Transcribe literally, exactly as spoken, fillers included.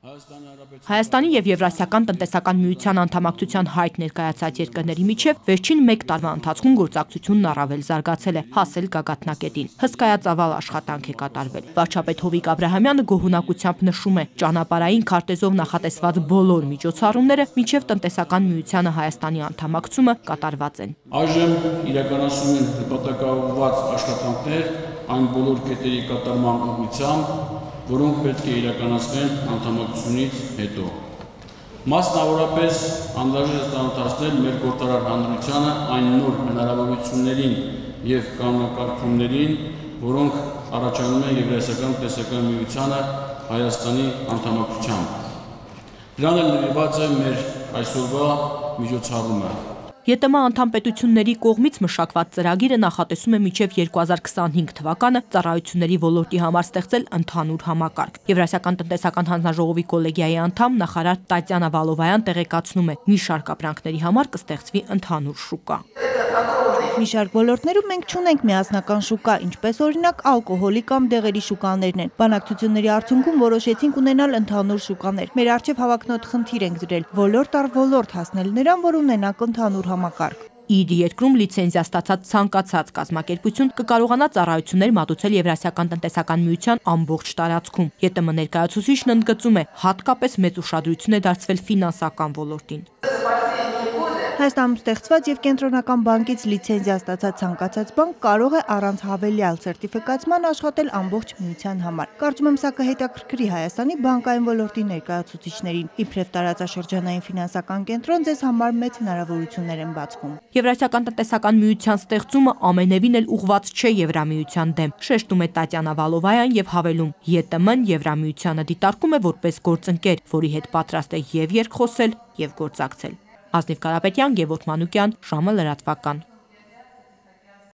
Հայաստանի և Եվրասիական տնտեսական միության անդամակցության հայտ ներկայացած երկրների միջև վերջին մեկ տարվա ընթացքում գործակցությունն առավել զարգացել է, հասել գագաթնակետին։ Հսկայածավալ աշխատանք է կատարվել։ Վարչապետ Հովիկ Աբրահամյանը գոհունակությամբ նշում է, ճանապարհային քարտեզով նախատեսված բոլոր միջոցառումները մինչև տնտեսական միությանը Հայաստանի անդամակցումը կատարված են։ Այժմ իրականացում են նպատակաուղղված աշխատանքներ այն բոլոր կետերի կատարման ուղղությամբ, որոնք պետք է իրականացվեն անդամակցությունից հետո։ Մասնավորապես անհրաժեշտ ծանոթացնել մեր գործարար հանրությանը այն նոր հնարավորություններին և կանոնակարգումներին, որոնք առաջանում են Եվրասիական տնտեսական միությանը Հայաստանի անդամակցությամբ։ Դրան էլ նվիրված է մեր այսօրվա միջոցառումը։ ԵՏՄ անդամ պետությունների կողմից մշակված ծրագիրը նախատեսում է մինչև երկու հազար քսանհինգ թվականը ծառայությունների ոլորտի համար ստեղծել ընդհանուր համակարգ։ Եվրասիական տնտեսական հանձնաժողովի կոլեգիայի անդամ նախարար Տատյանա Վալովայան տեղեկացնում է, մի շարք ապրանքների համար կստեղծվի ընդհանուր շուկա։ Մի շարք ոլորտներում մենք չունենք միասնական շուկա, ինչպես օրինակ ալկոհոլի կամ դեղերի շուկաներն են։ Բանակցությունների արդյունքում որոշեցինք ունենալ ընդհանուր շուկաներ։ Մեր առջև հավակնոտ խնդիր ենք դրել ոլորտ առ ոլորտ հասնել նրան, որ ունենանք ընդհանուր համակարգ։ Իր երկրում լիցենզիա ստացած ցանկացած կազմակերպություն կկարողանա ծառայություններ մատուցել Եվրասիական տնտեսական միության ամբողջ տարածքում։ ԵՏՄ ներկայացուցիչն ընդգծում է, հատկապես մեծ ուշադրություն է դարձվել ֆինանսական ոլորտին։ Հայաստանում ստեղծված և կենտրոնական բանկից լիցենզիա ստացած ցանկացած բանկ կարող է առանց հավելյալ սերտիֆիկացման աշխատել ամբողջ միության համար։ Կարծում եմ, սա կհետաքրքրի Հայաստանի բանկային ոլորտի ներկայացուցիչներին։ Իբրև տարածաշրջանային ֆինանսական կենտրոն ձեզ համար մեծ հնարավորություններ են բացվում։ Եվրասիական տնտեսական միության ստեղծումը ամենևին էլ ուղղված չէ Եվրամիության դեմ, շեշտում է Տատյանա Վալովայան և հավելում. ԵՏՄ-ն Եվրամիությանը դիտարկում է որպես գործընկեր, որի հետ պատրաստ է և երկխոսել, և գործակցել։ Ազնիվ Կարապետյան, Գևորգ Մանուկյան, ժամը լրատվական։